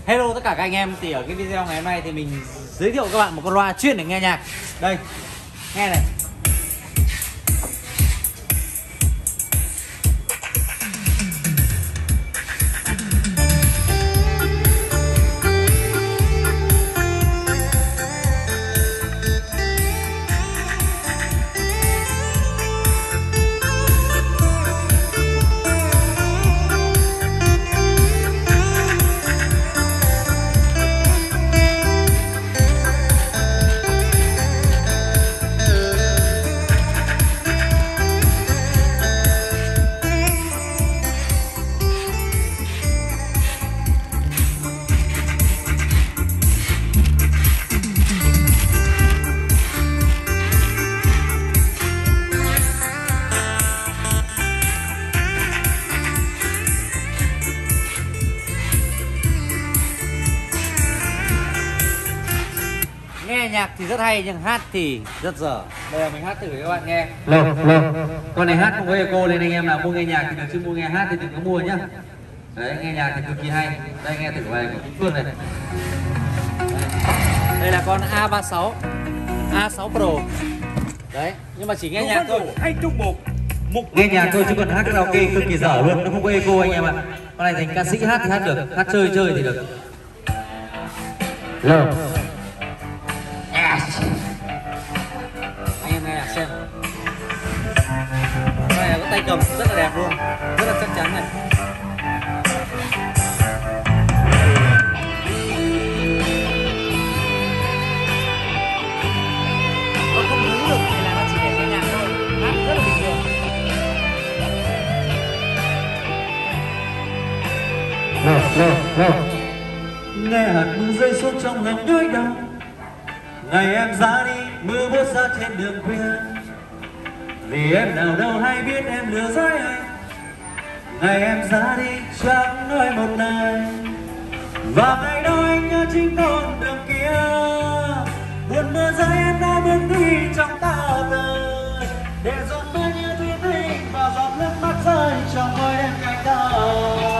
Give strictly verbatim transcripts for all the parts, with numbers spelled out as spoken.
Hello tất cả các anh em, thì ở cái video ngày hôm nay thì mình giới thiệu các bạn một con loa chuyên để nghe nhạc. Đây, nghe này. Nghe nhạc thì rất hay nhưng hát thì rất dở. Bây giờ mình hát thử cho các bạn nghe. Lô, lô. Con này hát không có echo nên anh em nào mua nghe nhạc thì được, chứ mua nghe hát thì đừng có mua nhá. Đấy, nghe nhạc thì cực kỳ hay. Đây, nghe thử bài của Phương này. Đây là con A ba sáu, A sáu Pro. Đấy, nhưng mà chỉ nghe nhạc thôi. Hay trong một một nghe nhạc thôi chứ còn hát karaoke cực kỳ dở luôn, nó không có echo anh em ạ. Con này thành ca sĩ hát thì hát được, hát chơi chơi thì được. Lô. Anh em nghe nhạc xem. Cái này có tay cầm rất là đẹp luôn, rất là chắc chắn này. Nó không hú được thì là nó chỉ để nghe nhạc thôi, hát rất là bình thường. Rồi, rồi, rồi. Nghe hạt mưa rơi xuống trong lòng nhói đau. Ngày em ra đi, mưa buốt ra trên đường khuya. Vì em nào đâu hay biết em lừa dối anh. Ngày em ra đi, chẳng nói một lời. Và ngày đó anh nhớ chính con đường kia. Buồn mưa rơi em đã bước đi trong tao đời. Để giọt mưa như thủy tinh và giọt nước mắt rơi trong môi đêm cạnh tao.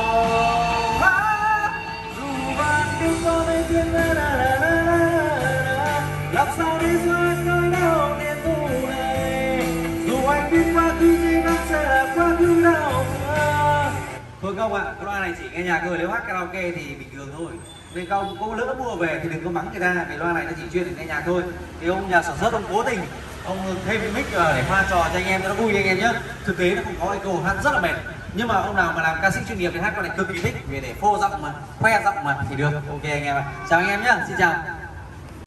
Dù bạn đi có mấy tiếng la la la la la, làm sao để xóa nỗi đau niềm u này. Dù anh biết quá khứ gì nó sẽ là quá khứ đau thương. Thôi các bạn, cái loa này chỉ nghe nhạc thôi, nếu hát karaoke thì bình thường thôi. Nên các ông có lỡ mua về thì đừng có mắng người ta, vì loa này nó chỉ chuyên để nghe nhạc thôi. Thì ông nhà sản xuất ông cố tình ông thêm cái mic để pha trò cho anh em cho nó vui anh em nhé. Thực tế nó không có echo, hát rất là mệt. Nhưng mà ông nào mà làm ca sĩ chuyên nghiệp thì hát con này cực kỳ thích, vì để phô giọng mà, khoe giọng mà thì được. Ok anh em ạ. Chào anh em nhé, xin chào.